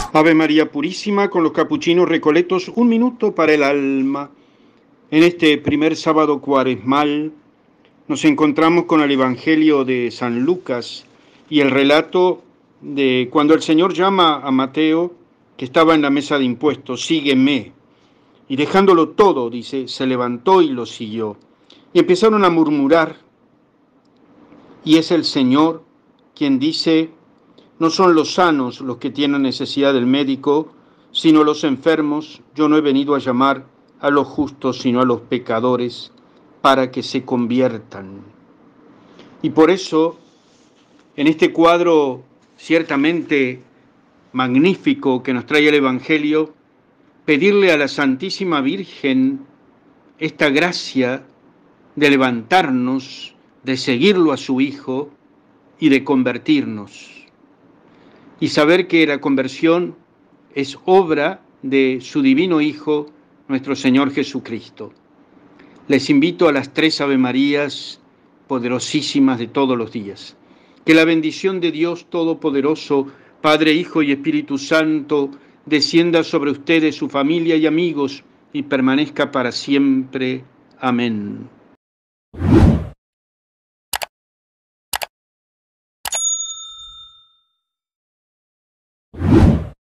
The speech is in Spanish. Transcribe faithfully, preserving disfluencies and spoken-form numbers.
Ave María Purísima, con los capuchinos recoletos, un minuto para el alma. En este primer sábado cuaresmal nos encontramos con el Evangelio de San Lucas y el relato de cuando el Señor llama a Mateo, que estaba en la mesa de impuestos: sígueme. Y dejándolo todo, dice, se levantó y lo siguió. Y empezaron a murmurar, y es el Señor quien dice: no son los sanos los que tienen necesidad del médico, sino los enfermos. Yo no he venido a llamar a los justos, sino a los pecadores, para que se conviertan. Y por eso, en este cuadro ciertamente magnífico que nos trae el Evangelio, pedirle a la Santísima Virgen esta gracia de levantarnos, de seguirlo a su Hijo y de convertirnos. Y saber que la conversión es obra de su divino Hijo, nuestro Señor Jesucristo. Les invito a las tres Ave Marías poderosísimas de todos los días. Que la bendición de Dios Todopoderoso, Padre, Hijo y Espíritu Santo, descienda sobre ustedes, su familia y amigos, y permanezca para siempre. Amén.